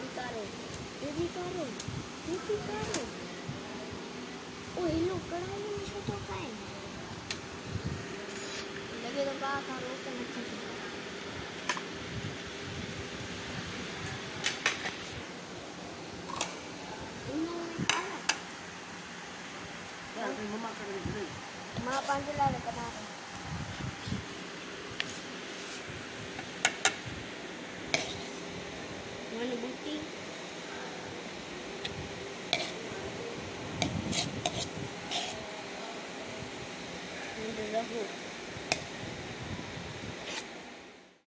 करो ओ हेलो कढ़ाई में इसको तो खाए लगे तो का करो तो नहीं मम्मा कर दे मां 5 ला